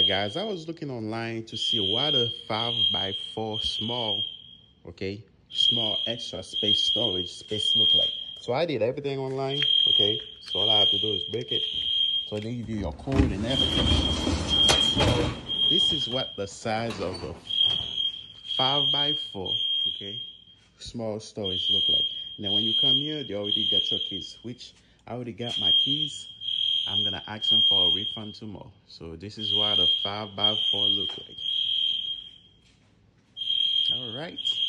right, guys, I was looking online to see what a 5x4 small, okay, small extra space storage space look like. So I did everything online, okay. So all I have to do is break it. So they give you your code and everything. So this is what the size of a 5x4, okay, small storage look like. And then when you come here, they already got your keys, which I already got my keys. I'm gonna ask them for a refund tomorrow. So this is what a 5x4 look like. All right.